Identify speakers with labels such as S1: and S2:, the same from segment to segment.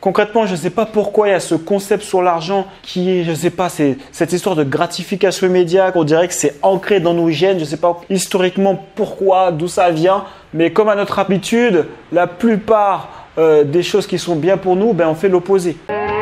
S1: Concrètement, je ne sais pas pourquoi il y a ce concept sur l'argent qui est, je ne sais pas, c'est cette histoire de gratification immédiate. On dirait que c'est ancré dans nos gènes. Je ne sais pas historiquement pourquoi, d'où ça vient. Mais comme à notre habitude, la plupart des choses qui sont bien pour nous, on fait l'opposé.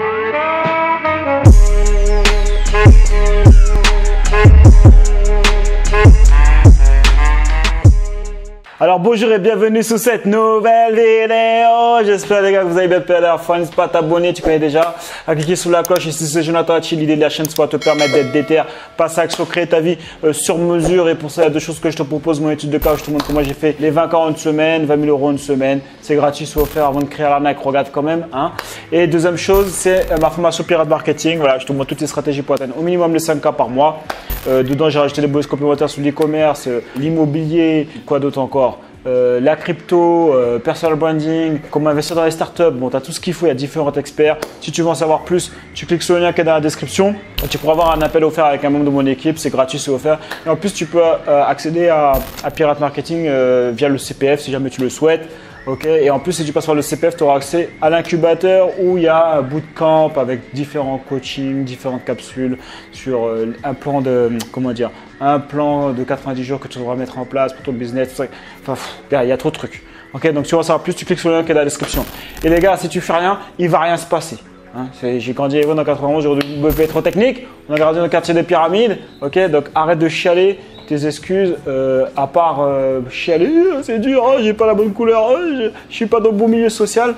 S1: Alors bonjour et bienvenue sur cette nouvelle vidéo. J'espère les gars que vous allez bien faire la fin. N'hésite pas à t'abonner, tu connais déjà, à cliquer sur la cloche. Ici c'est Jonathan Hachi. L'idée de la chaîne c'est pour te permettre d'être déter, passer à l'action, créer ta vie sur mesure. Et pour ça il y a deux choses que je te propose. Mon étude de cas où je te montre comment j'ai fait les 20K en une semaine, 20 000 € en une semaine. C'est gratuit, c'est offert avant de créer l'arnaque, regarde quand même. Et deuxième chose, c'est ma formation Pirate Marketing. Voilà, je te montre toutes les stratégies pour atteindre au minimum les 5K par mois. Dedans j'ai rajouté des bonus complémentaires sur l'e-commerce, l'immobilier, quoi d'autre encore, la crypto, personal branding, comment investir dans les startups. Bon, tu as tout ce qu'il faut, il y a différents experts. Si tu veux en savoir plus, tu cliques sur le lien qui est dans la description. Tu pourras avoir un appel offert avec un membre de mon équipe, c'est gratuit, c'est offert. Et en plus, tu peux accéder à Pirate Marketing via le CPF si jamais tu le souhaites. Okay. Et en plus, si tu passes par le CPF, tu auras accès à l'incubateur où il y a un bootcamp avec différents coachings, différentes capsules sur un plan de, un plan de 90 jours que tu devras mettre en place pour ton business. Tout ça. Enfin, il y a trop de trucs. Okay. Donc, si tu veux en savoir plus, tu cliques sur le lien qui est dans la description. Et les gars, si tu fais rien, il ne va rien se passer. J'ai grandi à Yvonne en 91, j'ai eu trop technique. On a grandi dans le quartier des pyramides. Okay. Donc, arrête de chialer. Tes excuses, à part chialer, c'est dur, j'ai pas la bonne couleur, je suis pas dans le bon milieu social.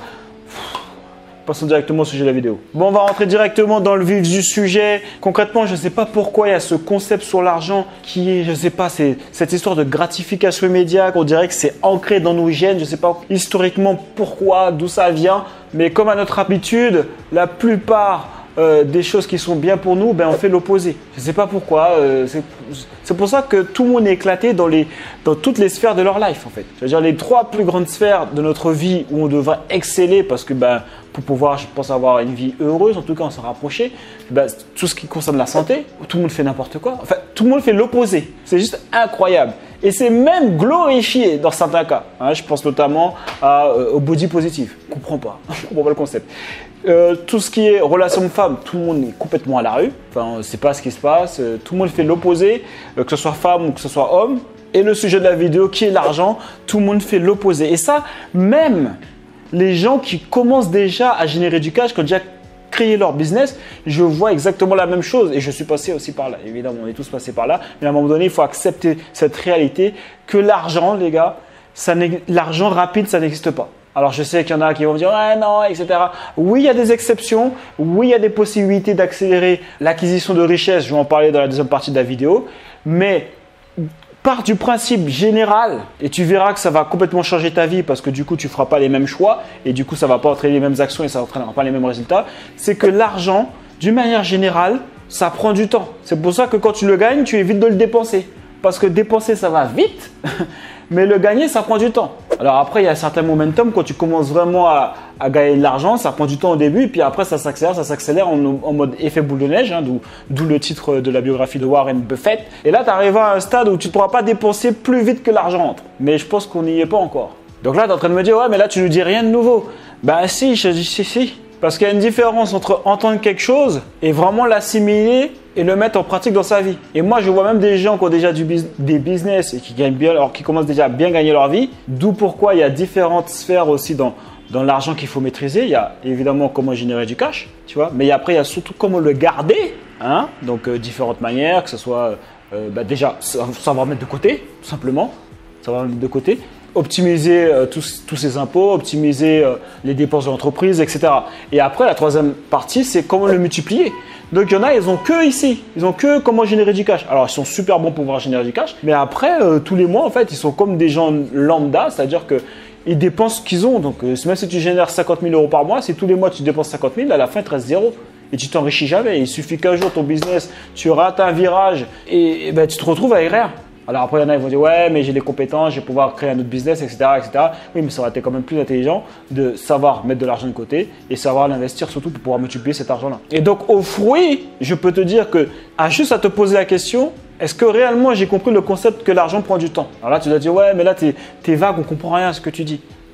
S1: Passons directement au sujet de la vidéo. Bon, on va rentrer directement dans le vif du sujet. Concrètement, je ne sais pas pourquoi il y a ce concept sur l'argent qui est, je ne sais pas, c'est cette histoire de gratification immédiate. On dirait que c'est ancré dans nos gènes. Je ne sais pas historiquement pourquoi, d'où ça vient. Mais comme à notre habitude, la plupart des choses qui sont bien pour nous, on fait l'opposé. Je ne sais pas pourquoi. C'est pour ça que tout le monde est éclaté dans toutes les sphères de leur life en fait. C'est-à-dire les trois plus grandes sphères de notre vie où on devrait exceller parce que pour pouvoir, je pense, avoir une vie heureuse, en tout cas on s'en rapprocher, tout ce qui concerne la santé, tout le monde fait n'importe quoi. Enfin, tout le monde fait l'opposé. C'est juste incroyable. Et c'est même glorifié dans certains cas. Je pense notamment au body positive. Je ne comprends pas. Je ne comprends pas le concept. Tout ce qui est relation de femme, tout le monde est complètement à la rue. Enfin, on ne sait pas ce qui se passe. Tout le monde fait l'opposé, que ce soit femme ou que ce soit homme. Et le sujet de la vidéo, qui est l'argent, tout le monde fait l'opposé. Et ça, même les gens qui commencent déjà à générer du cash, qui ont déjà créé leur business, je vois exactement la même chose. Et je suis passé aussi par là. Évidemment, on est tous passés par là. Mais à un moment donné, il faut accepter cette réalité que l'argent, les gars, l'argent rapide, ça n'existe pas. Alors, je sais qu'il y en a qui vont me dire « ouais, non, etc. » Oui, il y a des exceptions. Oui, il y a des possibilités d'accélérer l'acquisition de richesse. Je vais en parler dans la deuxième partie de la vidéo. Mais pars du principe général et tu verras que ça va complètement changer ta vie parce que du coup, tu ne feras pas les mêmes choix et du coup, ça ne va pas entraîner les mêmes actions et ça n'entraînera pas les mêmes résultats. C'est que l'argent, d'une manière générale, ça prend du temps. C'est pour ça que quand tu le gagnes, tu évites de le dépenser. Parce que dépenser, ça va vite, mais le gagner, ça prend du temps. Alors après, il y a certains momentum, quand tu commences vraiment à gagner de l'argent, ça prend du temps au début, et puis après, ça s'accélère en mode effet boule de neige, d'où le titre de la biographie de Warren Buffett. Et là, tu arrives à un stade où tu ne pourras pas dépenser plus vite que l'argent entre. Mais je pense qu'on n'y est pas encore. Donc là, tu es en train de me dire, ouais, mais là, tu ne dis rien de nouveau. Ben si, je dis si. Parce qu'il y a une différence entre entendre quelque chose et vraiment l'assimiler et le mettre en pratique dans sa vie. Et moi, je vois même des gens qui ont déjà des business et qui gagnent bien, alors qui commencent déjà à bien gagner leur vie. D'où pourquoi il y a différentes sphères aussi dans l'argent qu'il faut maîtriser. Il y a évidemment comment générer du cash, tu vois. Mais après, il y a surtout comment le garder. Donc, différentes manières, que ce soit déjà savoir mettre de côté, tout simplement. Savoir mettre de côté. Optimiser tous ses impôts, optimiser les dépenses de l'entreprise, etc. Et après, la troisième partie, c'est comment le multiplier. Donc, il y en a, ils ont que ici. Ils ont que comment générer du cash. Alors, ils sont super bons pour pouvoir générer du cash. Mais après, tous les mois, en fait, ils sont comme des gens lambda. C'est-à-dire qu'ils dépensent ce qu'ils ont. Donc, même si tu génères 50 000 € par mois, si tous les mois, tu dépenses 50 000, à la fin, il te reste zéro. Et tu t'enrichis jamais. Il suffit qu'un jour, ton business, tu rates un virage et tu te retrouves avec rien. Alors après, il y en a qui vont dire « ouais, mais j'ai les compétences, je vais pouvoir créer un autre business, etc. etc. » Oui, mais ça aurait été quand même plus intelligent de savoir mettre de l'argent de côté et savoir l'investir surtout pour pouvoir multiplier cet argent-là. Et donc, au fruit, je peux te dire que, juste à te poser la question, est-ce que réellement j'ai compris le concept que l'argent prend du temps? Alors là, tu dois dire « ouais, mais là, t'es vague, on ne comprend rien à ce que tu dis. »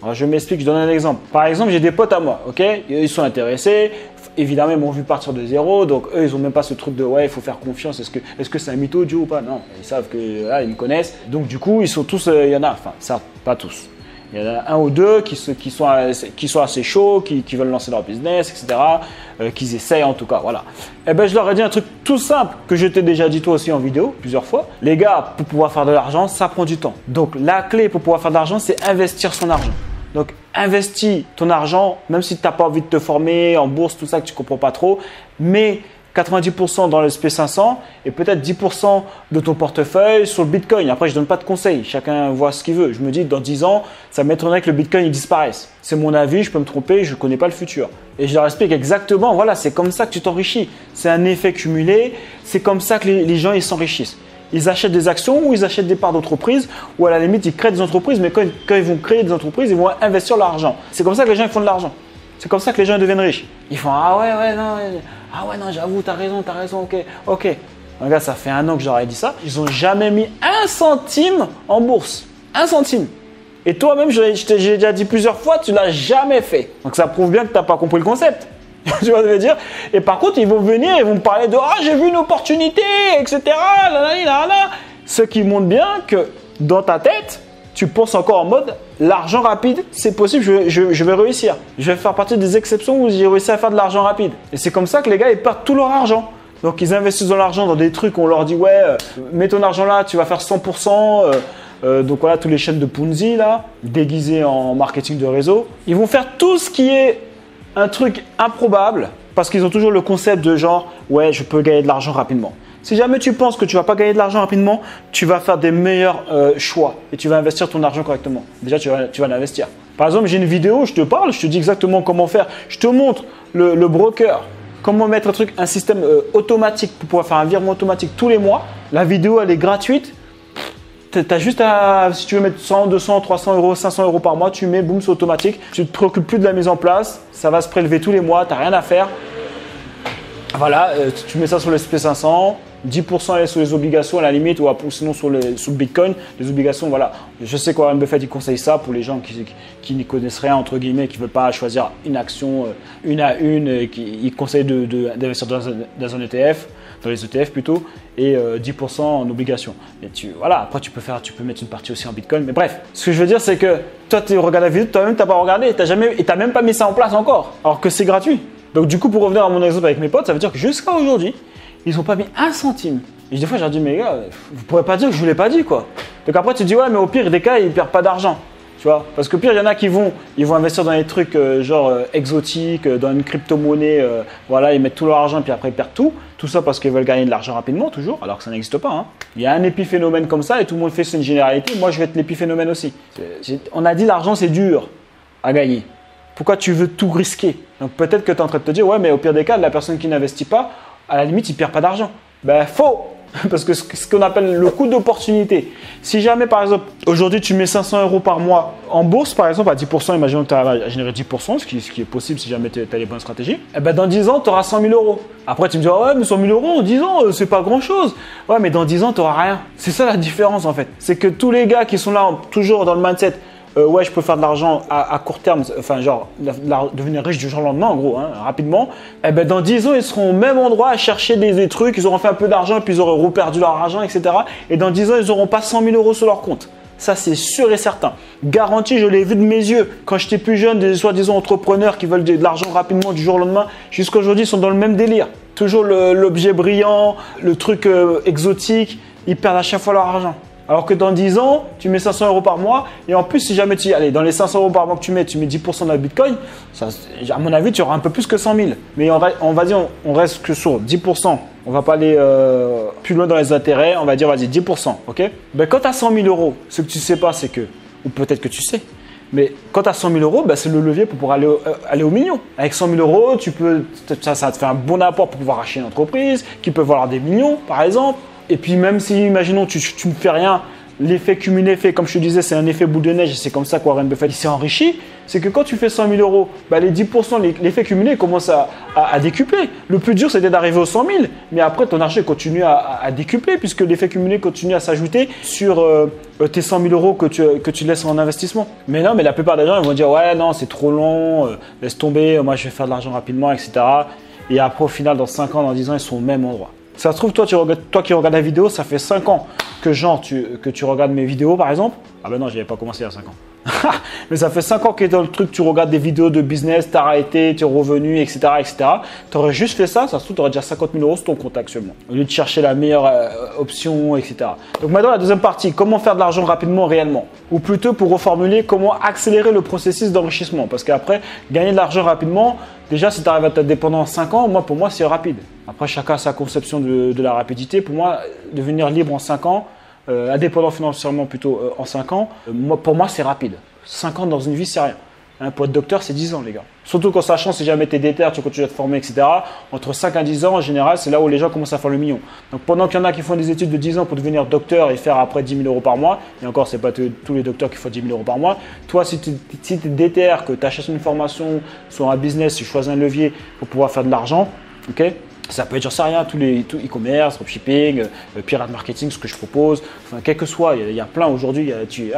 S1: Alors, je m'explique, je donne un exemple. Par exemple, j'ai des potes à moi, ok? Ils sont intéressés. Évidemment, ils m'ont vu partir de zéro, donc eux, ils n'ont même pas ce truc de ouais, il faut faire confiance. Est-ce que c'est un mytho, Joe ou pas? Non, ils savent que là, ils me connaissent. Donc, du coup, ils sont tous, il y en a, enfin, ça, pas tous. Il y en a un ou deux qui sont assez chauds, qui veulent lancer leur business, etc. Qu'ils essayent en tout cas, voilà. Et ben, je leur ai dit un truc tout simple que je t'ai déjà dit toi aussi en vidéo plusieurs fois. Les gars, pour pouvoir faire de l'argent, ça prend du temps. Donc, la clé pour pouvoir faire de l'argent, c'est investir son argent. Donc, investis ton argent, même si tu n'as pas envie de te former en bourse, tout ça, que tu ne comprends pas trop, mais 90% dans le SP500 et peut-être 10% de ton portefeuille sur le Bitcoin. Après, je ne donne pas de conseils. Chacun voit ce qu'il veut. Je me dis, dans 10 ans, ça m'étonnerait que le Bitcoin il disparaisse. C'est mon avis, je peux me tromper, je ne connais pas le futur. Et je leur explique exactement, voilà, c'est comme ça que tu t'enrichis. C'est un effet cumulé. C'est comme ça que les gens ils s'enrichissent. Ils achètent des actions ou ils achètent des parts d'entreprises ou à la limite, ils créent des entreprises. Mais quand ils vont créer des entreprises, ils vont investir leur argent. C'est comme ça que les gens ils font de l'argent. C'est comme ça que les gens deviennent riches. Ils font ah ouais, non, j'avoue, t'as raison, ok. Regarde, ça fait 1 an que j'aurais dit ça. Ils n'ont jamais mis 1 centime en bourse. 1 centime. Et toi-même, j'ai déjà dit plusieurs fois, tu ne l'as jamais fait. Donc ça prouve bien que tu n'as pas compris le concept. Tu vois ce que je veux dire? Et par contre, ils vont venir, ils vont me parler de ah, j'ai vu une opportunité, etc. Ce qui montre bien que dans ta tête, tu penses encore en mode l'argent rapide, c'est possible, je vais réussir. Je vais faire partie des exceptions où j'ai réussi à faire de l'argent rapide. Et c'est comme ça que les gars, ils perdent tout leur argent. Donc, ils investissent dans l'argent dans des trucs où on leur dit ouais, mets ton argent là, tu vas faire 100%. Donc voilà, tous les chaînes de Ponzi là, déguisées en marketing de réseau. Ils vont faire tout ce qui est un truc improbable parce qu'ils ont toujours le concept de genre ouais, je peux gagner de l'argent rapidement. Si jamais tu penses que tu ne vas pas gagner de l'argent rapidement, tu vas faire des meilleurs choix et tu vas investir ton argent correctement. Déjà, tu vas l'investir. Par exemple, j'ai une vidéo, je te parle, je te dis exactement comment faire. Je te montre le broker, comment mettre un système automatique pour pouvoir faire un virement automatique tous les mois. La vidéo, elle est gratuite. Tu as juste à, si tu veux mettre 100, 200, 300 euros, 500 euros par mois, tu mets, boum, c'est automatique. Tu ne te préoccupes plus de la mise en place. Ça va se prélever tous les mois, tu n'as rien à faire. Voilà, tu mets ça sur le SP500, 10% est sur les obligations à la limite ou sinon sur le Bitcoin. Les obligations, voilà. Je sais qu'Warren Buffett il conseille ça pour les gens qui n'y connaissent rien, entre guillemets, qui ne veulent pas choisir une action une à une. Il conseille d'investir dans un ETF, dans les ETF plutôt, et 10% en obligations. Mais voilà, après tu peux mettre une partie aussi en Bitcoin. Mais bref, ce que je veux dire, c'est que toi, tu regardes la vidéo, toi-même, tu n'as pas regardé, tu n'as même pas mis ça en place encore, alors que c'est gratuit. Donc du coup, pour revenir à mon exemple avec mes potes, ça veut dire que jusqu'à aujourd'hui, ils n'ont pas mis 1 centime. Et des fois, je leur dis, mais gars, vous ne pourrez pas dire que je ne vous l'ai pas dit, quoi. Donc après, tu te dis, ouais, mais au pire des cas, ils ne perdent pas d'argent. Tu vois? Parce que pire, il y en a qui vont investir dans des trucs exotiques, dans une crypto-monnaie. Voilà, ils mettent tout leur argent et puis après, ils perdent tout. Tout ça parce qu'ils veulent gagner de l'argent rapidement, toujours, alors que ça n'existe pas. Hein. Il y a un épiphénomène comme ça et tout le monde fait, c'est une généralité. Moi, je vais être l'épiphénomène aussi. On a dit l'argent, c'est dur à gagner. Pourquoi tu veux tout risquer? Donc peut-être que tu es en train de te dire, ouais, mais au pire des cas, la personne qui n'investit pas, à la limite, il ne perd pas d'argent. Ben, faux! Parce que ce qu'on appelle le coût d'opportunité. Si jamais, par exemple, aujourd'hui, tu mets 500 euros par mois en bourse, par exemple, à 10%, imaginons que tu as généré 10%, ce qui est possible si jamais tu as les bonnes stratégies, et ben dans 10 ans, tu auras 100 000 euros. Après, tu me dis, ouais, mais 100 000 euros en 10 ans, c'est pas grand-chose. Ouais, mais dans 10 ans, tu n'auras rien. C'est ça la différence, en fait. C'est que tous les gars qui sont là, toujours dans le mindset, ouais, je peux faire de l'argent à court terme, enfin, genre, devenir riche du jour au lendemain, en gros, hein, rapidement. Et ben, dans 10 ans, ils seront au même endroit à chercher des trucs, ils auront fait un peu d'argent et puis ils auront reperdu leur argent, etc. Et dans 10 ans, ils n'auront pas 100 000 euros sur leur compte. Ça, c'est sûr et certain. Garanti, je l'ai vu de mes yeux. Quand j'étais plus jeune, des soi-disant entrepreneurs qui veulent de l'argent rapidement du jour au lendemain, jusqu'à aujourd'hui, ils sont dans le même délire. Toujours l'objet brillant, le truc exotique, ils perdent à chaque fois leur argent. Alors que dans 10 ans, tu mets 500 euros par mois et en plus, si jamais allez, dans les 500 euros par mois que tu mets 10% dans le Bitcoin, ça, à mon avis, tu auras un peu plus que 100 000. Mais on va dire, on reste que sur 10%. On ne va pas aller plus loin dans les intérêts. On va dire, vas-y, 10%. Ok? Ben, quand tu as 100 000 euros, ce que tu ne sais pas, c'est que, ou peut-être que tu sais, mais quand tu as 100 000 euros, ben, c'est le levier pour pouvoir aller au million. Avec 100 000 euros, ça te fait un bon apport pour pouvoir acheter une entreprise qui peut valoir des millions, par exemple. Et puis même si, imaginons, tu ne fais rien, l'effet cumulé fait, comme je te disais, c'est un effet boule de neige et c'est comme ça que Warren Buffett s'est enrichi. C'est que quand tu fais 100 000 euros, bah, les 10%, l'effet cumulé commence à décupler. Le plus dur, c'était d'arriver aux 100 000. Mais après, ton argent continue à décupler puisque l'effet cumulé continue à s'ajouter sur tes 100 000 euros que tu laisses en investissement. Mais non, mais la plupart des gens, ils vont dire, ouais, non, c'est trop long, laisse tomber, moi, je vais faire de l'argent rapidement, etc. Et après, au final, dans 5 ans, dans 10 ans, ils sont au même endroit. Ça se trouve, toi qui regardes la vidéo, ça fait 5 ans que tu regardes mes vidéos, par exemple. Ah ben non, je n'avais pas commencé il y a 5 ans. Mais ça fait 5 ans que tu es dans le truc, tu regardes des vidéos de business, tu as arrêté, tu es revenu, etc. etc. Tu aurais juste fait ça, ça se trouve, tu aurais déjà 50 000 euros sur ton compte actuellement. Au lieu de chercher la meilleure option, etc. Donc maintenant, la deuxième partie, comment faire de l'argent rapidement, réellement. Ou plutôt pour reformuler, comment accélérer le processus d'enrichissement. Parce qu'après, gagner de l'argent rapidement, déjà, si tu arrives à être dépendant en 5 ans, pour moi, c'est rapide. Après, chacun a sa conception de la rapidité. Pour moi, devenir libre en 5 ans, indépendant financièrement plutôt en 5 ans, pour moi c'est rapide. 5 ans dans une vie c'est rien. Pour être docteur c'est 10 ans les gars. Surtout quand sachant si jamais tu es déter, tu continues à te former, etc. Entre 5 à 10 ans en général c'est là où les gens commencent à faire le million. Donc pendant qu'il y en a qui font des études de 10 ans pour devenir docteur et faire après 10 000 euros par mois, et encore c'est pas tous les docteurs qui font 10 000 euros par mois, toi si tu es déter, que tu achètes une formation sur un business, tu choisis un levier pour pouvoir faire de l'argent, ok. Ça peut être, j'en sais rien, tout e-commerce, dropshipping, pirate marketing, ce que je propose. Enfin, quel que soit, il y a plein aujourd'hui.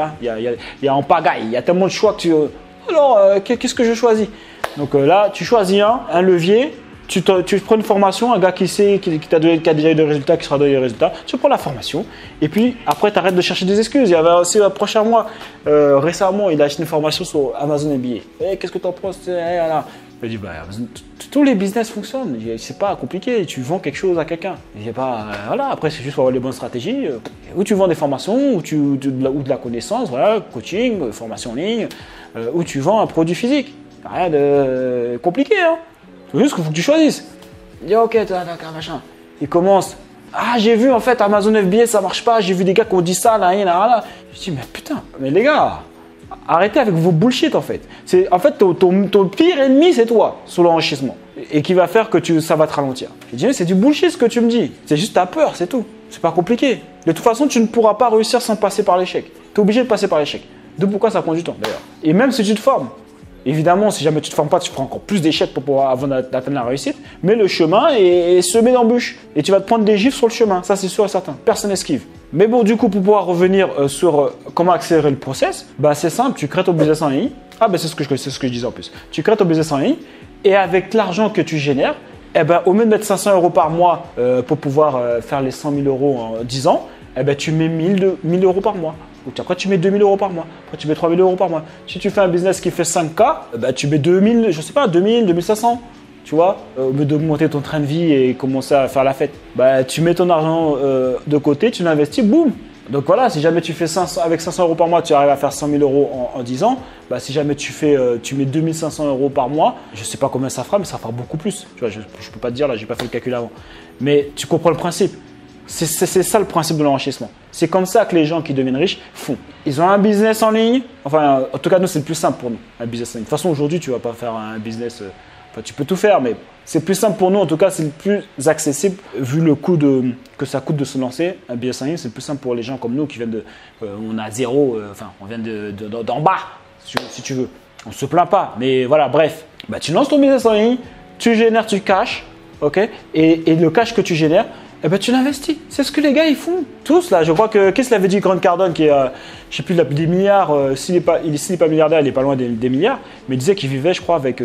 S1: Il y a en pagaille, il y a tellement de choix que tu. Alors, qu'est-ce que je choisis? Donc là, tu choisis un levier. Tu prends une formation, un gars qui sait, qui a déjà eu des résultats, qui sera donné des résultats. Tu prends la formation et puis après, tu arrêtes de chercher des excuses. Il y avait aussi un prochain mois, récemment, il a acheté une formation sur Amazon MBA. Qu'est-ce que tu en penses? Voilà. Je dis, tous les business fonctionnent, c'est pas compliqué, tu vends quelque chose à quelqu'un. Voilà, après c'est juste pour avoir les bonnes stratégies. Ou tu vends des formations, ou de la connaissance, voilà, coaching, formation en ligne, ou tu vends un produit physique. Rien de compliqué, hein. C'est juste qu'il faut que tu choisisses. Il dit, ok, d'accord, machin. Il commence. Ah, j'ai vu en fait Amazon FBA, ça marche pas, j'ai vu des gars qui ont dit ça, là. Je dis, mais putain, mais les gars. Arrêtez avec vos bullshit en fait. En fait, ton pire ennemi, c'est toi sur l'enrichissement. Et qui va faire que ça va te ralentir. Je dis, c'est du bullshit ce que tu me dis. C'est juste ta peur, c'est tout. C'est pas compliqué. De toute façon, tu ne pourras pas réussir sans passer par l'échec. Tu es obligé de passer par l'échec. D'où pourquoi ça prend du temps d'ailleurs. Et même si tu te formes. Évidemment, si jamais tu ne te formes pas, tu prends encore plus d'échecs avant d'atteindre la réussite. Mais le chemin est semé d'embûches. Et tu vas te prendre des gifles sur le chemin. Ça, c'est sûr et certain. Personne n'esquive. Mais bon, du coup, pour pouvoir revenir sur comment accélérer le process, c'est simple. Tu crées ton business en ligne. C'est ce que je disais en plus. Tu crées ton business en ligne. Et avec l'argent que tu génères, au lieu de mettre 500 euros par mois pour pouvoir faire les 100 000 euros en 10 ans, tu mets 1 000 euros par mois. Après, tu mets 2 000 euros par mois. Après, tu mets 3 000 euros par mois. Si tu fais un business qui fait 5K, tu mets 2 000, je sais pas, 2 000, 2 500. Tu vois, au lieu d'augmenter ton train de vie et commencer à faire la fête, tu mets ton argent de côté, tu l'investis, boum. Donc voilà, si jamais tu fais avec 500 euros par mois, tu arrives à faire 100 000 euros en 10 ans. Si jamais tu mets 2 500 euros par mois, je ne sais pas combien ça fera, mais ça fera beaucoup plus. Tu vois, je ne peux pas te dire, là, je n'ai pas fait le calcul avant. Mais tu comprends le principe. C'est ça le principe de l'enrichissement. C'est comme ça que les gens qui deviennent riches font. Ils ont un business en ligne. Enfin, en tout cas, nous, c'est le plus simple pour nous, un business en ligne. De toute façon, aujourd'hui, tu ne vas pas faire un business. Tu peux tout faire, mais c'est plus simple pour nous. En tout cas, c'est le plus accessible vu le coût que ça coûte de se lancer. Un business en ligne, c'est le plus simple pour les gens comme nous qui viennent on a zéro. On vient d'en bas, si tu veux. On ne se plaint pas, mais voilà, bref. Tu lances ton business en ligne, tu génères du cash, ok, et le cash que tu génères, tu l'investis. C'est ce que les gars ils font. Tous là, je crois que qu'est-ce qu'il avait dit Grant Cardone qui est, je sais plus, des milliards. S'il n'est pas milliardaire, il est pas loin des milliards. Mais il disait qu'il vivait, je crois, avec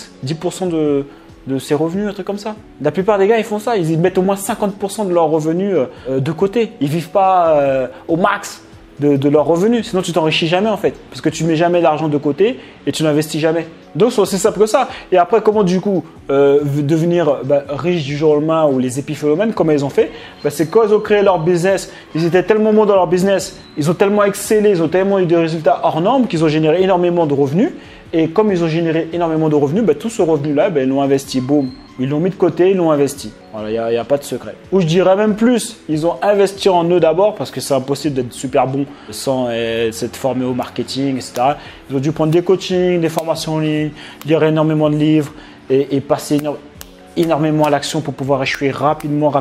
S1: 10% de ses revenus, un truc comme ça. La plupart des gars ils font ça. Ils mettent au moins 50% de leurs revenus de côté. Ils vivent pas au max de leurs revenus. Sinon tu t'enrichis jamais en fait, parce que tu mets jamais l'argent de côté et tu n'investis jamais. Donc c'est aussi simple que ça. Et après, comment du coup devenir riche du jour au lendemain, ou les épiphénomènes, comment ils ont fait, c'est quand ils ont créé leur business, ils étaient tellement bons dans leur business, ils ont tellement excellé, ils ont tellement eu des résultats hors normes qu'ils ont généré énormément de revenus. Et comme ils ont généré énormément de revenus, tout ce revenu-là, ils l'ont investi, boum. Ils l'ont mis de côté, ils l'ont investi. Voilà, il n'y a pas de secret. Ou je dirais même plus, ils ont investi en eux d'abord, parce que c'est impossible d'être super bon sans s'être formé au marketing, etc. Ils ont dû prendre des coachings, des formations en ligne, lire énormément de livres et passer énormément à l'action pour pouvoir échouer rapidement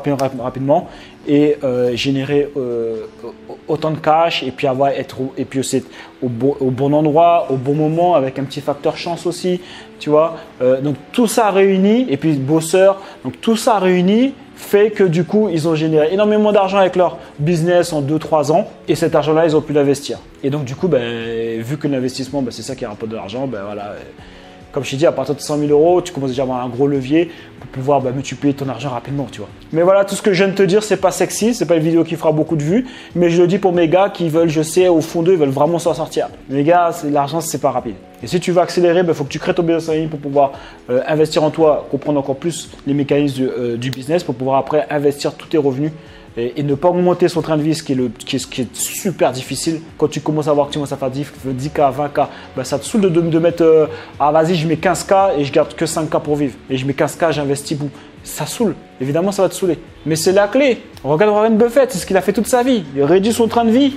S1: et générer autant de cash et puis être aussi au bon endroit, au bon moment avec un petit facteur chance aussi, tu vois. Donc tout ça réuni et puis bosseur, donc tout ça réuni fait que du coup, ils ont généré énormément d'argent avec leur business en 2-3 ans et cet argent-là, ils ont pu l'investir. Et donc du coup, vu que l'investissement, c'est ça qui rapporte de l'argent, voilà. Comme je t'ai dit, à partir de 100 000 euros, tu commences déjà à avoir un gros levier pour pouvoir multiplier ton argent rapidement, tu vois. Mais voilà, tout ce que je viens de te dire, c'est pas sexy, c'est pas une vidéo qui fera beaucoup de vues, mais je le dis pour mes gars qui veulent, je sais, au fond d'eux, ils veulent vraiment s'en sortir. Les gars, l'argent, c'est pas rapide. Et si tu veux accélérer, il faut que tu crées ton business en ligne pour pouvoir investir en toi, comprendre encore plus les mécanismes du business pour pouvoir après investir tous tes revenus et ne pas augmenter son train de vie, ce qui est super difficile. Quand tu commences à voir que tu commences à faire 10K, 20K, ça te saoule de mettre ah vas-y, je mets 15K et je garde que 5K pour vivre. Et je mets 15K, j'investis bout. Ça saoule. Évidemment, ça va te saouler. Mais c'est la clé. Regarde Warren Buffett, c'est ce qu'il a fait toute sa vie. Il réduit son train de vie.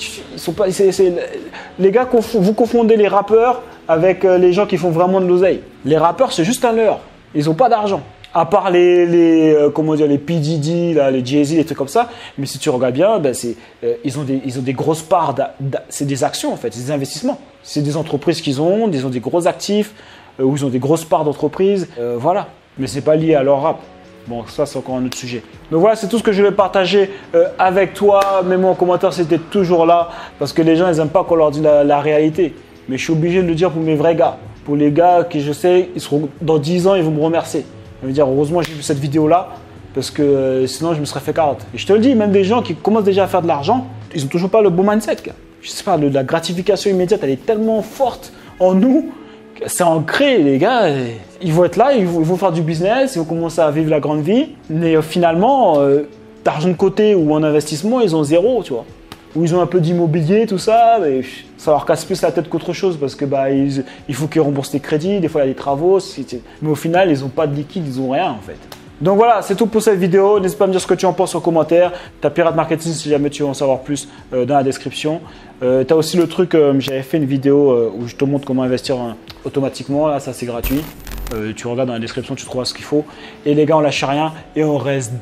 S1: Les gars, vous confondez les rappeurs avec les gens qui font vraiment de l'oseille. Les rappeurs, c'est juste un leurre. Ils n'ont pas d'argent. À part les P. Diddy, là, les Jay-Z, les trucs comme ça. Mais si tu regardes bien, ils ont des grosses parts. C'est des actions en fait, c'est des investissements. C'est des entreprises qu'ils ont, ils ont des gros actifs, ou ils ont des grosses parts d'entreprises. Voilà. Mais ce n'est pas lié à leur rap. Bon, ça, c'est encore un autre sujet. Donc voilà, c'est tout ce que je vais partager avec toi. Mets-moi en commentaire si tu es toujours là. Parce que les gens, ils n'aiment pas qu'on leur dise la réalité. Mais je suis obligé de le dire pour mes vrais gars. Pour les gars qui, je sais, ils seront, dans 10 ans, ils vont me remercier. Je veux dire, heureusement, j'ai vu cette vidéo-là. Parce que sinon, je me serais fait carotte. Et je te le dis, même des gens qui commencent déjà à faire de l'argent, ils n'ont toujours pas le bon mindset. Je sais pas, la gratification immédiate, elle est tellement forte en nous. C'est ancré, les gars. Ils vont être là, ils vont faire du business, ils vont commencer à vivre la grande vie. Mais finalement, d'argent de côté ou en investissement, ils ont zéro, tu vois. Ou ils ont un peu d'immobilier, tout ça, mais ça leur casse plus la tête qu'autre chose parce que il faut qu'ils remboursent les crédits, des fois il y a des travaux. Mais au final, ils n'ont pas de liquide, ils n'ont rien en fait. Donc voilà, c'est tout pour cette vidéo. N'hésite pas à me dire ce que tu en penses en commentaire. Tu as Pirate Marketing si jamais tu veux en savoir plus dans la description. Tu as aussi le truc, j'avais fait une vidéo où je te montre comment investir automatiquement. Là, ça c'est gratuit. Tu regardes dans la description, tu trouveras ce qu'il faut. Et les gars, on lâche rien et on reste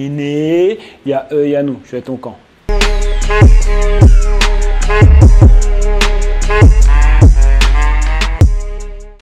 S1: déterminés. Il y a eux, il y a nous. Je suis à ton camp.